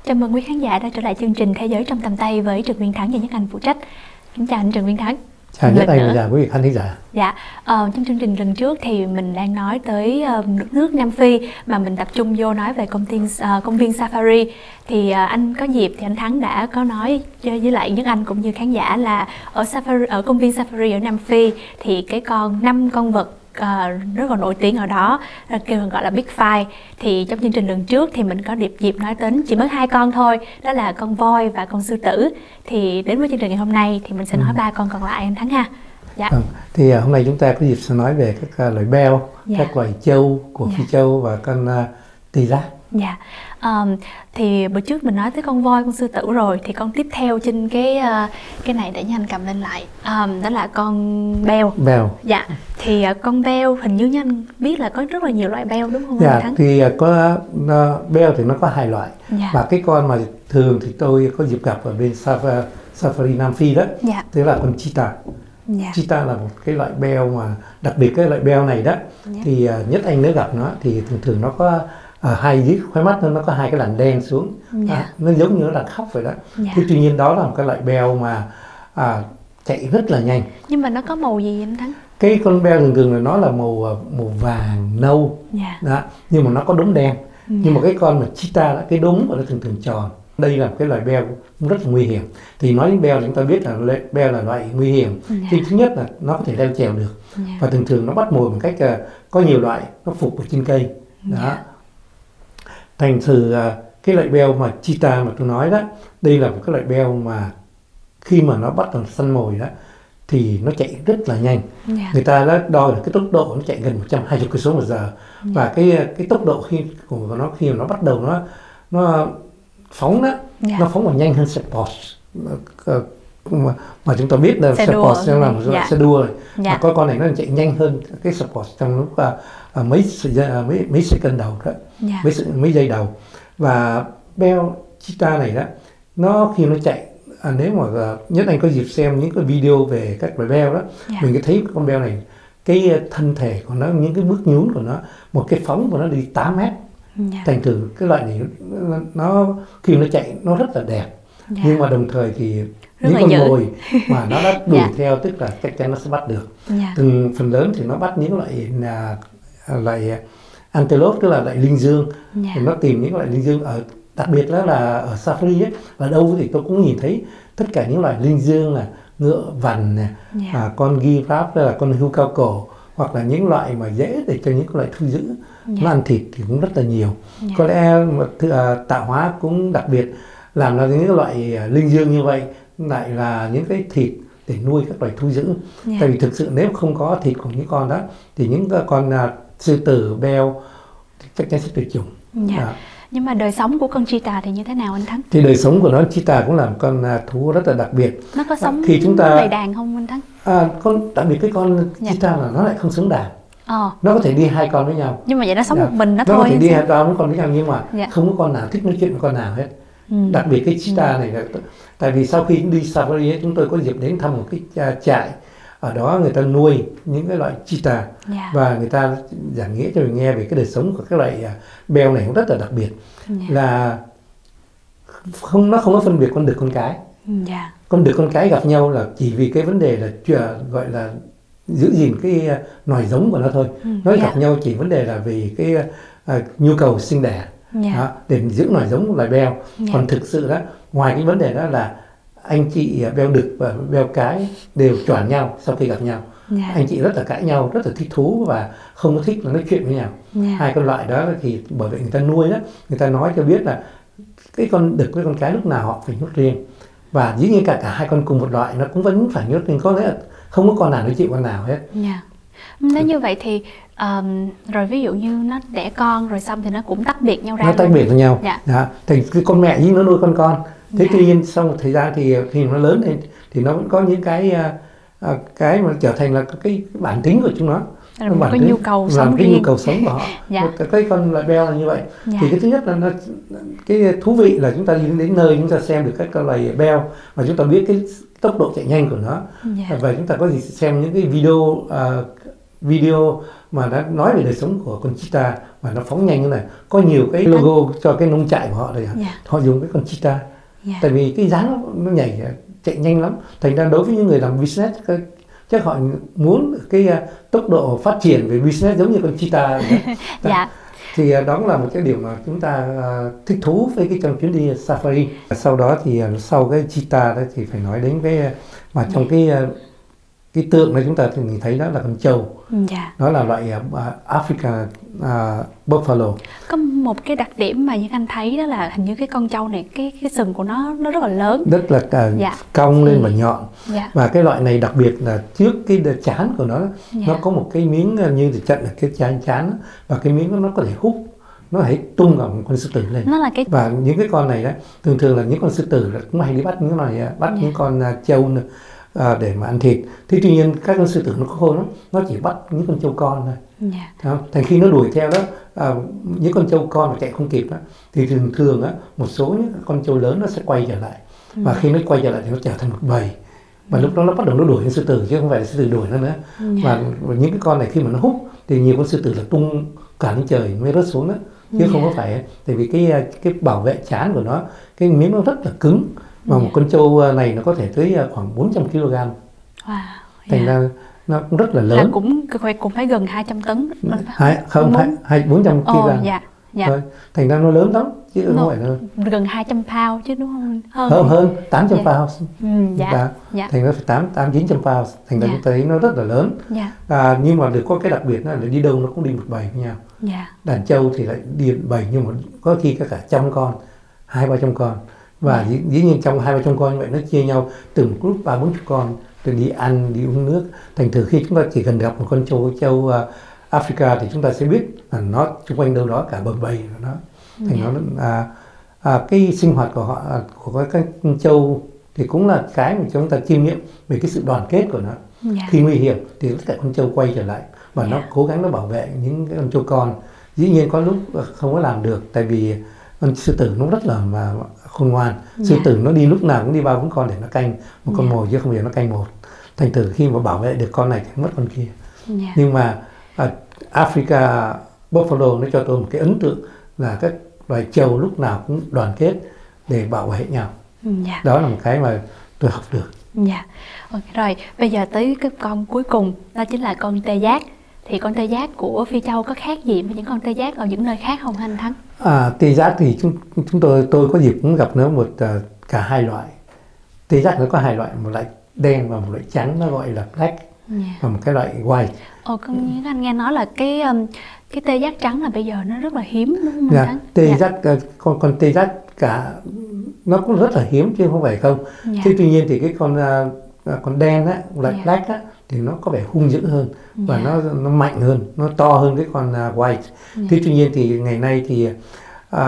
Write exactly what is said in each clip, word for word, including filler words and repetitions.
Chào mừng quý khán giả đã trở lại chương trình Thế giới trong tầm tay với Trần Nguyên Thắng và Nhất Anh phụ trách. Kính chào anh Trần Nguyên Thắng. Chào Nhất Anh và chào quý vị khán giả. Dạ, uh, trong chương trình lần trước thì mình đang nói tới uh, nước nước Nam Phi mà mình tập trung vô nói về công viên uh, công viên Safari. Thì uh, anh có dịp thì anh Thắng đã có nói với lại Nhất Anh cũng như khán giả là ở Safari, ở công viên Safari ở Nam Phi thì cái con năm con vật Uh, rất là nổi tiếng ở đó, kêu gọi là Big Five. Thì trong chương trình lần trước thì mình có điệp dịp nói đến chỉ mới hai con thôi, đó là con voi và con sư tử. Thì đến với chương trình ngày hôm nay thì mình sẽ nói ừ. ba con còn lại anh Thắng ha. Dạ. Ừ. Thì uh, hôm nay chúng ta có dịp sẽ nói về các uh, loài beo, dạ. các loài trâu của dạ. phi châu và con uh, tỳ giác. Dạ. Um, thì bữa trước mình nói tới con voi, con sư tử rồi, thì con tiếp theo trên cái uh, cái này để anh cầm lên lại, um, đó là con beo. Beo. Dạ. Thì uh, con beo hình như như anh biết là có rất là nhiều loại beo đúng không dạ, anh Thắng? Thì uh, có uh, beo thì nó có hai loại. Dạ. Và cái con mà thường thì tôi có dịp gặp ở bên Safari, Safari Nam Phi đó, dạ. tức là con cheetah. Dạ. Cheetah là một cái loại beo mà đặc biệt cái loại beo này đó, dạ. thì uh, Nhất Anh nếu gặp nó thì thường thường nó có ở hai dưới khóe mắt nó có hai cái làn đen xuống, dạ. à, nó giống như nó đang khóc vậy đó. Dạ. Thế tuy nhiên đó là một cái loại beo mà à, chạy rất là nhanh. Nhưng mà nó có màu gì anh Thắng? Cái con beo thường thường là nó là màu màu vàng nâu, dạ. đó, nhưng mà nó có đốm đen. Dạ. Nhưng mà cái con mà cheetah đó, cái đốm của nó thường thường tròn. Đây là một cái loại beo rất là nguy hiểm. Thì nói đến beo chúng ta biết là beo là loại nguy hiểm. Dạ. Thì thứ nhất là nó có thể leo trèo được, dạ. và thường thường nó bắt mồi một cách uh, có nhiều loại, nó phục ở trên cây. Đó. Dạ. Thành thử cái loại beo mà cheetah mà tôi nói đó, đây là một cái loại beo mà khi mà nó bắt đầu săn mồi đó thì nó chạy rất là nhanh. Yeah. Người ta đã đo được cái tốc độ nó chạy gần một trăm hai mươi cây số một giờ. Yeah. Và cái cái tốc độ khi của nó khi mà nó bắt đầu nó nó phóng đó, yeah. nó phóng còn nhanh hơn xe Porsche. Mà, mà chúng ta biết là xe, xe Porsche là một loại yeah. xe đua rồi. Yeah. Mà con con này nó chạy nhanh hơn cái xe Porsche trong lúc uh, mấy mấy mấy second đầu đó, yeah. mấy mấy giây đầu. Và beo cheetah này đó, nó khi nó chạy, à, nếu mà uh, Nhất Anh có dịp xem những cái video về các loài beo đó, yeah. mình có thấy con beo này cái thân thể của nó, những cái bước nhún của nó, một cái phóng của nó đi tám mét. Yeah. Thành thử cái loại này nó, nó khi nó chạy nó rất là đẹp, yeah. nhưng mà đồng thời thì rất những con mồi mà nó đã đuổi yeah. theo, tức là chắc chắn nó sẽ bắt được. Yeah. Từng phần lớn thì nó bắt những loại là loại antelope, tức là loại linh dương. Yeah. Thì nó tìm những loại linh dương ở, đặc biệt đó là ở Safari ấy, là đâu thì tôi cũng nhìn thấy tất cả những loại linh dương là ngựa vằn này, yeah. à, con giraffe, là con hươu cao cổ, hoặc là những loại mà dễ để cho những loại thu giữ. Yeah. Nó ăn thịt thì cũng rất là nhiều. Yeah. Có lẽ uh, tạo hóa cũng đặc biệt làm ra những loại uh, linh dương như vậy lại là những cái thịt để nuôi các loài thu giữ. Yeah. Tại vì thực sự nếu không có thịt của những con đó thì những con uh, sư tử, beo chắc chắn sẽ tuyệt chủng. Yeah. Đó. Nhưng mà đời sống của con cheetah thì như thế nào anh Thắng? Thì đời sống của nó, cheetah cũng là một con uh, thú rất là đặc biệt. Nó có sống khi chúng ta bầy đàn không anh Thắng? À, con đặc biệt cái con yeah. cheetah là nó lại không sống đàn. Ờ. Nó có thể đi hai con với nhau. Nhưng mà vậy nó sống yeah. một mình nó, nó thôi. Nó có thể đi hai con với nhau nhưng mà yeah. không có con nào thích nói chuyện với con nào hết. Ừ. Đặc biệt cái cheetah ừ. này là, tại vì sau khi đi Safari ấy, chúng tôi có dịp đến thăm một cái trại, ở đó người ta nuôi những cái loại cheetah, yeah. và người ta giảng nghĩa cho mình nghe về cái đời sống của cái loại beo này cũng rất là đặc biệt. Yeah. Là không, nó không có phân biệt con đực con cái. Yeah. Con đực con cái gặp nhau là chỉ vì cái vấn đề là gọi là giữ gìn cái nòi giống của nó thôi. Ừ. Nó yeah. gặp nhau chỉ vấn đề là vì cái uh, nhu cầu sinh đẻ. Yeah. Đó, để giữ nòi giống của loài beo. Yeah. Còn thực sự đó, ngoài cái vấn đề đó là anh chị beo đực và beo cái đều choảng nhau sau khi gặp nhau. Yeah. Anh chị rất là cãi nhau, rất là thích thú và không có thích là nói chuyện với nhau. Yeah. Hai con loại đó thì bởi vậy người ta nuôi đó, người ta nói cho biết là cái con đực với con cái lúc nào họ phải nhốt riêng. Và dĩ nhiên cả cả hai con cùng một loại nó cũng vẫn phải nhốt riêng, có lẽ là không có con nào nói chuyện con nào hết. Yeah. Nếu như vậy thì um, rồi ví dụ như nó đẻ con rồi xong thì nó cũng tách biệt nhau ra. Nó tách biệt với nhau. Yeah. Đó. Thì cái con mẹ với nó nuôi con con. Thế yeah. tuy nhiên sau một thời gian thì khi nó lớn lên thì nó vẫn có những cái uh, cái mà trở thành là cái, cái bản tính của chúng nó. Là một cái nhu cầu sống cái riêng. nhu cầu sống của họ. Yeah. Cái, cái con loại beo là như vậy. Yeah. Thì cái thứ nhất là nó, cái thú vị là chúng ta đi đến nơi chúng ta xem được các con loài beo và chúng ta biết cái tốc độ chạy nhanh của nó. Yeah. Và chúng ta có thể xem những cái video uh, video mà đã nói về đời sống của con cheetah và nó phóng nhanh như này, có nhiều cái logo cho cái nông trại của họ đây, yeah. họ dùng cái con cheetah, yeah. tại vì cái dáng nó, nó nhảy chạy nhanh lắm, thành ra đối với những người làm business chắc họ muốn cái uh, tốc độ phát triển về business giống như con cheetah. Dạ. Thì uh, đó cũng là một cái điểm mà chúng ta uh, thích thú với cái trong chuyến đi safari. Sau đó thì uh, sau cái cheetah đó thì phải nói đến cái uh, mà trong yeah. cái uh, cái tượng này chúng ta thì mình thấy đó là con trâu, dạ. đó là loại uh, Africa uh, buffalo. Có một cái đặc điểm mà những anh thấy đó là hình như cái con trâu này cái cái sừng của nó nó rất là lớn, rất là uh, dạ. cong lên và nhọn, dạ. và cái loại này đặc biệt là trước cái trán của nó, dạ. nó có một cái miếng như để chặn ở cái trán chán và cái miếng đó nó có thể hút, nó hãy tung vào một con sư tử lên. Nó là cái... và những cái con này đó thường thường là những con sư tử cũng hay đi bắt những con này, bắt dạ. những con uh, trâu nữa. À, để mà ăn thịt. Thế tuy nhiên các con sư tử nó có khôn lắm, nó chỉ bắt những con trâu con thôi. Yeah. Thành khi nó đuổi theo đó, à, những con trâu con mà chạy không kịp đó, thì thường thường á một số những con trâu lớn nó sẽ quay trở lại, mm. và khi nó quay trở lại thì nó trở thành một bầy, và mm. lúc đó nó bắt đầu nó đuổi con sư tử chứ không phải là sư tử đuổi nó nữa. Yeah. và, và những cái con này khi mà nó hút thì nhiều con sư tử là tung cả lên trời mới rớt xuống đó, chứ yeah. không có phải, tại vì cái cái bảo vệ trán của nó, cái miếng nó rất là cứng. Mà yeah. một con trâu này nó có thể tới khoảng bốn trăm ki lô gam. Wow. Thành yeah. ra nó cũng rất là lớn. Là cũng cũng phải gần hai trăm tấn. Hai, không, hai, hai, bốn trăm ki lô gam. Oh, dạ. Dạ. Thôi, thành ra nó lớn lắm chứ không no, phải là gần hai trăm pound chứ đúng không? Hơn hơn, hơn tám trăm dạ. pound. Ừ, dạ. Dạ. Dạ. Thành ra phải tám tám chín trăm pound. Thành ra dạ. chúng ta thấy nó rất là lớn. Dạ. À, nhưng mà được có cái đặc biệt là đi đâu nó cũng đi một bầy với nhau. Dạ. Đàn trâu thì lại đi một bầy, nhưng mà có khi có cả trăm con, hai ba trăm con. Và dĩ, dĩ nhiên trong hai ba trăm con như vậy nó chia nhau từng group ba bốn chục con để đi ăn, đi uống nước. Thành thử khi chúng ta chỉ cần gặp một con trâu trâu uh, Africa thì chúng ta sẽ biết là nó xung quanh đâu đó cả bờ bầy của nó. Thành yeah. nó à, à, cái sinh hoạt của họ của các con trâu thì cũng là cái mà chúng ta chiêm nghiệm về cái sự đoàn kết của nó. Yeah. Khi nguy hiểm thì tất cả con trâu quay trở lại và yeah. nó cố gắng nó bảo vệ những cái con trâu con. Dĩ nhiên có lúc không có làm được, tại vì con sư tử nó rất là mà khôn ngoan. Sư yeah. tử nó đi lúc nào cũng đi ba bốn con để nó canh một con yeah. mồi, chứ không phải nó canh một. Thành thử khi mà bảo vệ được con này thì mất con kia. Yeah. Nhưng mà à, Africa Buffalo nó cho tôi một cái ấn tượng là các loài trâu lúc nào cũng đoàn kết để bảo vệ nhau. Yeah. Đó là một cái mà tôi học được. Dạ. Okay, rồi bây giờ tới cái con cuối cùng, đó chính là con tê giác. Thì con tê giác của Phi Châu có khác gì với những con tê giác ở những nơi khác không anh Thắng? À, tê giác thì chúng chúng tôi tôi có dịp cũng gặp nó một uh, cả hai loại. Tê giác nó có hai loại, một loại đen và một loại trắng, nó gọi là black, yeah. và một cái loại white. Ồ, con những anh nghe nói là cái um, cái tê giác trắng là bây giờ nó rất là hiếm đúng không dạ, anh Thắng? Tê dạ. giác uh, con con tê giác cả nó cũng rất là hiếm chứ không phải không. Dạ. Thế tuy nhiên thì cái con uh, con đen á, loại dạ. black á thì nó có vẻ hung dữ hơn và yeah. nó nó mạnh hơn, nó to hơn cái con uh, white. Yeah. Thế tuy nhiên thì ngày nay thì uh,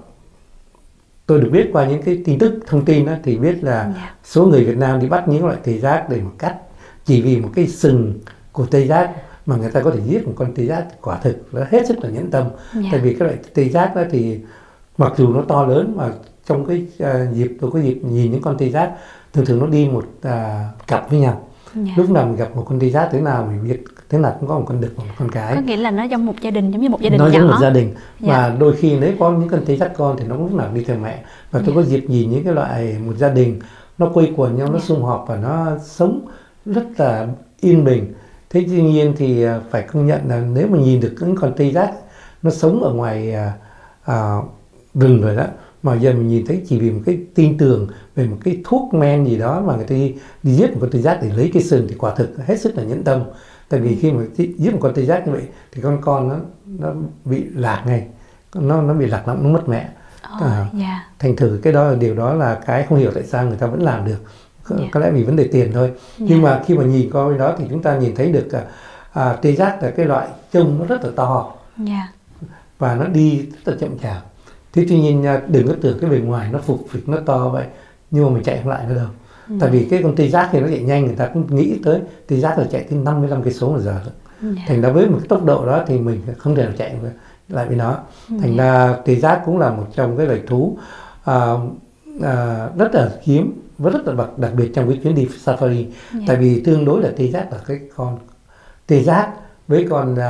tôi được biết qua những cái tin tức thông tin đó, thì biết là yeah. số người Việt Nam đi bắt những loại tê giác để mà cắt chỉ vì một cái sừng của tê giác mà người ta có thể giết một con tê giác, quả thực nó hết sức là nhẫn tâm. Yeah. Tại vì cái loại tê giác đó thì mặc dù nó to lớn mà trong cái uh, dịp tôi có dịp nhìn những con tê giác thường thường nó đi một uh, cặp với nhau. Yeah. Lúc nào mình gặp một con tê giác thế nào mình biết thế nào cũng có một con đực và một con cái. Có nghĩa là nó trong một gia đình, giống như một gia đình nó nhỏ. Nó giống một gia đình. Yeah. Và đôi khi nếu có những con tê giác con thì nó lúc nào đi theo mẹ. Và tôi yeah. có dịp nhìn những cái loại một gia đình nó quây quần nhau, nó yeah. sum họp và nó sống rất là yên bình. Thế tuy nhiên thì phải công nhận là nếu mà nhìn được những con tê giác nó sống ở ngoài à, à, rừng rồi đó, mà giờ mình nhìn thấy chỉ vì một cái tin tưởng về một cái thuốc men gì đó mà người ta đi, đi giết một con tê giác để lấy cái sừng thì quả thực hết sức là nhẫn tâm. Tại vì khi mà giết một con tê giác như vậy thì con con nó nó bị lạc ngay, nó nó bị lạc lõng, nó mất mẹ. Oh, à, yeah. Thành thử cái đó là điều đó là cái không hiểu tại sao người ta vẫn làm được. Yeah. Có lẽ vì vấn đề tiền thôi. Yeah. Nhưng mà khi mà nhìn coi bên đó thì chúng ta nhìn thấy được à, tê giác là cái loại trông nó rất là to. Yeah. Và nó đi rất là chậm chạp. Thế tuy nhiên đừng có tưởng cái bề ngoài nó phục phịch, nó to vậy nhưng mà mình chạy không lại nữa đâu. Ừ. Tại vì cái con tê giác thì nó chạy nhanh, người ta cũng nghĩ tới tê giác là chạy tới năm mươi lăm cây số một giờ. Ừ. Thành ra với một cái tốc độ đó thì mình không thể nào chạy lại với nó. Ừ. Thành ra tê giác cũng là một trong cái loài thú à, à, rất là hiếm và rất là đặc, đặc biệt trong cái chuyến đi safari. Ừ. Tại vì tương đối là tê giác là cái con tê giác với con uh,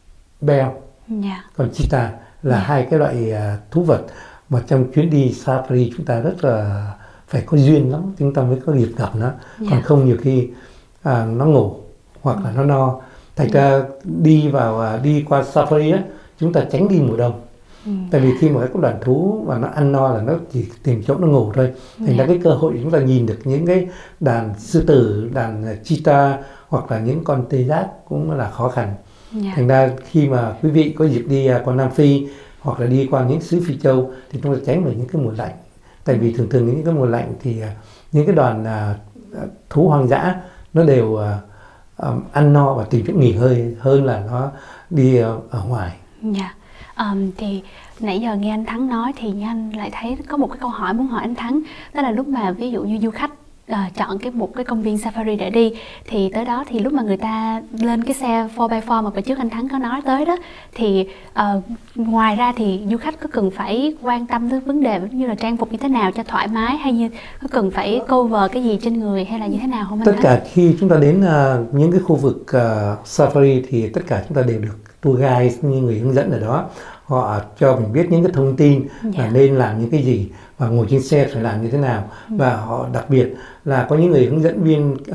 beo, yeah. con cheetah là yeah. hai cái loại uh, thú vật mà trong chuyến đi safari chúng ta rất là phải có duyên lắm chúng ta mới có dịp gặp nó, yeah. còn không nhiều khi uh, nó ngủ hoặc là nó no. Thành ra yeah. đi vào uh, đi qua safari á, chúng ta tránh đi mùa đông. Ừ. Tại vì khi mà cái đoàn thú mà nó ăn no là nó chỉ tìm chỗ nó ngủ thôi. Thành yeah. ra cái cơ hội chúng ta nhìn được những cái đàn sư tử, đàn cheetah hoặc là những con tê giác cũng là khó khăn. Yeah. Thành ra khi mà quý vị có dịp đi qua Nam Phi hoặc là đi qua những xứ Phi Châu thì chúng ta tránh vào những cái mùa lạnh. Tại vì thường thường những cái mùa lạnh thì những cái đoàn uh, thú hoang dã nó đều uh, um, ăn no và tìm chỗ nghỉ hơi hơn là nó đi uh, ở ngoài. Yeah. Um, thì nãy giờ nghe anh Thắng nói thì Như Anh lại thấy có một cái câu hỏi muốn hỏi anh Thắng, đó là lúc mà ví dụ như du khách uh, chọn cái một cái công viên safari để đi thì tới đó thì lúc mà người ta lên cái xe four by four mà bữa trước anh Thắng có nói tới đó thì uh, ngoài ra thì du khách có cần phải quan tâm tới vấn đề như là trang phục như thế nào cho thoải mái, hay như có cần phải cover cái gì trên người hay là như thế nào không anh Tất Thắng? cả khi chúng ta đến uh, những cái khu vực uh, safari thì tất cả chúng ta đều được tour guide như người hướng dẫn ở đó, họ cho mình biết những cái thông tin yeah. là nên làm những cái gì và ngồi trên xe phải làm như thế nào. ừ. Và họ đặc biệt là có những người hướng dẫn viên uh,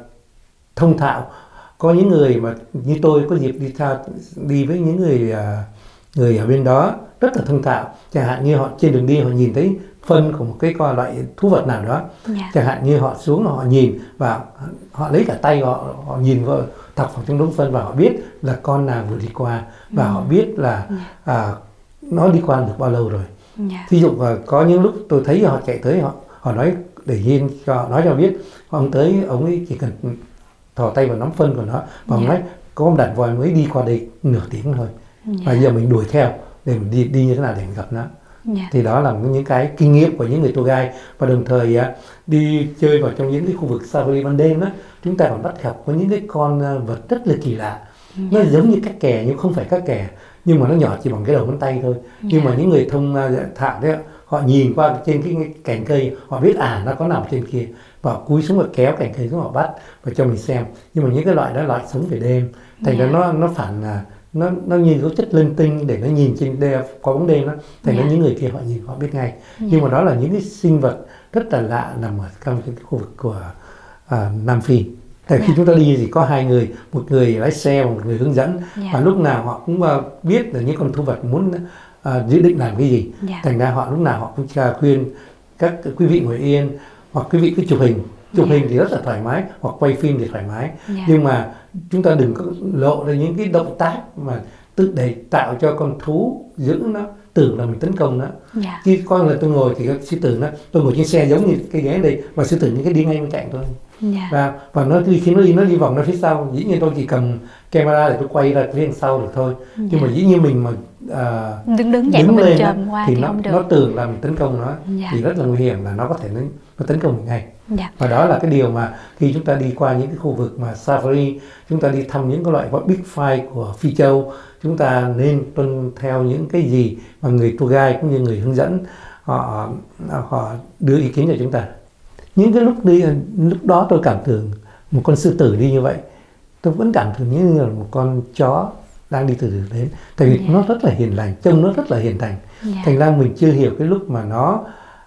thông thạo, có những người mà như tôi có dịp đi theo đi với những người uh, người ở bên đó rất là thông thạo, chẳng hạn như họ trên đường đi họ nhìn thấy phân của một cái con loại thú vật nào đó, yeah. chẳng hạn như họ xuống họ nhìn và họ lấy cả tay họ họ nhìn vào thọc vào trong đống phân và họ biết là con nào vừa đi qua và ừ. họ biết là yeah. à, nó đi qua được bao lâu rồi. yeah. Ví dụ có những lúc tôi thấy họ chạy tới họ họ nói để nhiên cho họ nói cho biết ông tới ông ấy chỉ cần thò tay vào nắm phân của nó và ông yeah. nói có một đàn voi mới đi qua đây nửa tiếng thôi, yeah. và giờ mình đuổi theo để mình đi đi như thế nào để mình gặp nó. Yeah. Thì đó là những cái kinh nghiệm của những người tour guide. Và đồng thời đi chơi vào trong những cái khu vực safari ban đêm đó, chúng ta còn bắt gặp có những cái con vật rất là kỳ lạ. Yeah. Nó giống như cá kè nhưng không phải cá kè, nhưng mà nó nhỏ chỉ bằng cái đầu ngón tay thôi. Yeah. Nhưng mà những người thông thạo đấy, họ nhìn qua trên cái cành cây họ biết à nó có nằm trên kia và cúi xuống và kéo cành cây xuống họ bắt và cho mình xem. Nhưng mà những cái loại đó loại sống về đêm, thành ra yeah. nó nó phản là nó nó như có chất linh tinh để nó nhìn trên đêm có bóng đêm đó, thành yeah. những người kia họ nhìn họ biết ngay. Yeah. Nhưng mà đó là những cái sinh vật rất là lạ nằm ở trong cái khu vực của uh, Nam Phi. Tại yeah. khi chúng ta đi thì có hai người, một người lái xe và một người hướng dẫn, yeah. và lúc nào họ cũng uh, biết là những con thú vật muốn uh, dự định làm cái gì. Yeah. Thành ra họ lúc nào họ cũng khuyên các quý vị ngồi yên hoặc quý vị cứ chụp hình. Chụp yeah. hình thì rất là thoải mái hoặc quay phim thì thoải mái, yeah. nhưng mà chúng ta đừng có lộ ra những cái động tác mà tự để tạo cho con thú giữ nó tưởng là mình tấn công nó. Yeah. Khi coi là tôi ngồi thì cái sư tử nó tôi ngồi trên xe giống như cái ghế đây và sư tử những cái đi ngay bên cạnh thôi. Yeah. và và nó khi nó đi nó đi vòng ra phía sau, dĩ nhiên tôi chỉ cầm camera để tôi quay ra phía sau được thôi. Yeah. Nhưng mà dĩ nhiên mình mà uh, đứng đứng, đứng lên đó, thì, thì nó nó tưởng là mình tấn công nó. Yeah. Thì rất là nguy hiểm, là nó có thể nó, nó tấn công mình ngay. Yeah. Và đó là cái điều mà khi chúng ta đi qua những cái khu vực mà safari, chúng ta đi thăm những cái loại big five của Phi Châu, chúng ta nên tuân theo những cái gì mà người tour guide cũng như người hướng dẫn họ họ đưa ý kiến cho chúng ta. Những cái lúc đi lúc đó tôi cảm tưởng một con sư tử đi như vậy, tôi vẫn cảm tưởng như là một con chó đang đi từ từ đến, tại vì yeah. nó rất là hiền lành, trông nó rất là hiền lành. Yeah. Thành ra mình chưa hiểu cái lúc mà nó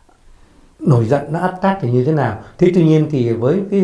nổi giận, nó attack thì như thế nào. Thế tuy nhiên thì với cái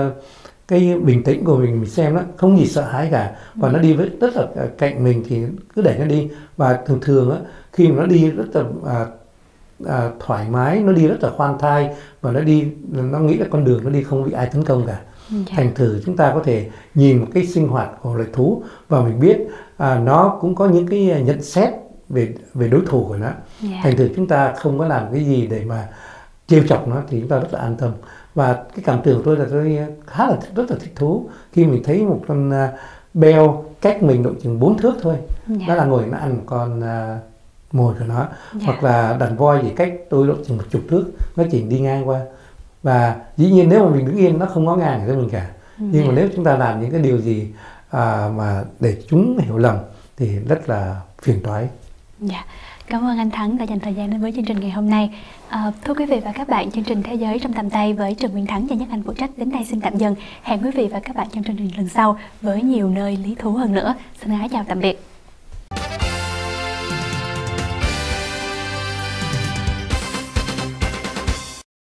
cái bình tĩnh của mình, mình xem nó không gì sợ hãi cả, và nó đi với rất là cạnh mình thì cứ để nó đi. Và thường thường á, khi mà nó đi rất là à, à, thoải mái, nó đi rất là khoan thai và nó đi, nó nghĩ là con đường nó đi không bị ai tấn công cả. Yeah. Thành thử chúng ta có thể nhìn một cái sinh hoạt của loài thú và mình biết à, nó cũng có những cái nhận xét về về đối thủ của nó. Yeah. Thành thử chúng ta không có làm cái gì để mà trêu chọc nó thì chúng ta rất là an tâm. Và cái cảm tưởng của tôi là tôi khá là rất là thích thú khi mình thấy một con uh, beo cách mình độ chừng bốn thước thôi. Yeah. Đó là ngồi nó ăn một con uh, mồi của nó. Yeah. Hoặc là đàn voi thì cách tôi độ chừng một chục thước, nó chỉ đi ngang qua. Và dĩ nhiên nếu mà mình đứng yên nó không ngó ngàng cho mình cả. Yeah. Nhưng mà nếu chúng ta làm những cái điều gì uh, mà để chúng hiểu lầm thì rất là phiền toái. Dạ. Cảm ơn anh Thắng đã dành thời gian đến với chương trình ngày hôm nay. À, thưa quý vị và các bạn, chương trình Thế giới trong tầm tay với Trần Nguyên Thắng và Nhất Anh phụ trách đến đây xin tạm dừng. Hẹn quý vị và các bạn trong chương trình lần sau với nhiều nơi lý thú hơn nữa. Xin ái chào tạm biệt.